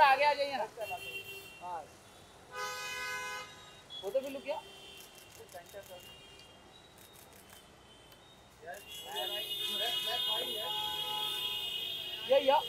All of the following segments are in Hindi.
आगे आ जाइए ना। हाँ फोटो भी लुक क्या या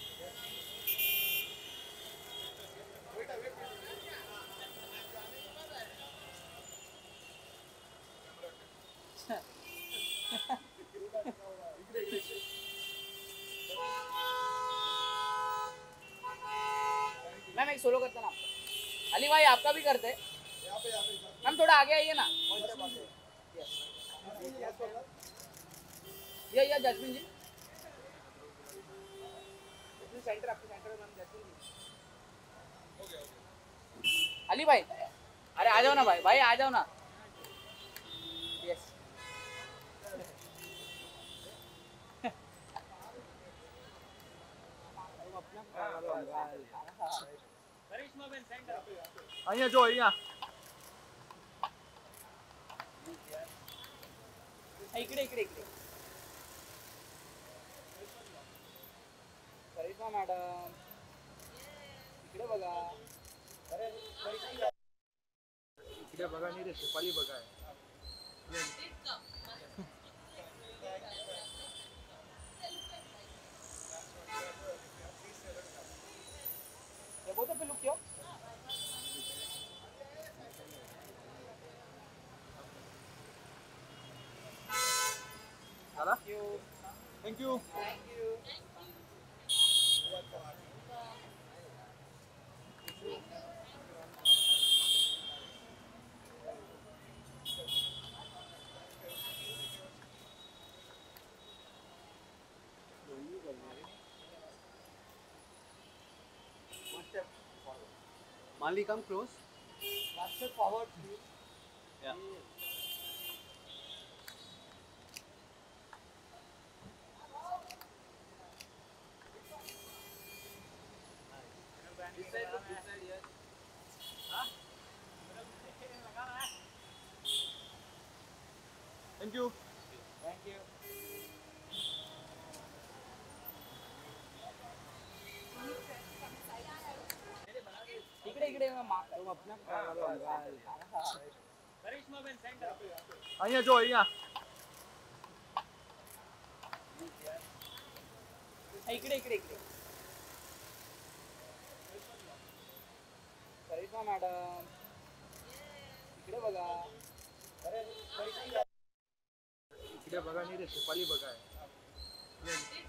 मैम एक सोलो करता ना आपका अली भाई आपका भी करते मैम थोड़ा आगे आइए ना या जैस्मिन जी सेंटर आपके centre ma'am Jasmine ji Ali भाई अरे आ जाओ ना भाई भाई आ जाओ ना यस અહીંયા જો અહીંયા इकडे इकडे इकडे करिश्मा मॅडम इकडे बघा इकडे बघा नाही रे शेपाली बघा ये वो तो पे लुक क्यों चला you thank you Manli, come close. one step forward please Yeah. this side look this side yes thank you thank you इकडे इकडे तुम अपना અહીંયા જો અહીંયા इकडे इकडे इकडे करिश्मा मॅडम इकडे बघा इकडे बघा नाही रे शेपाली बघा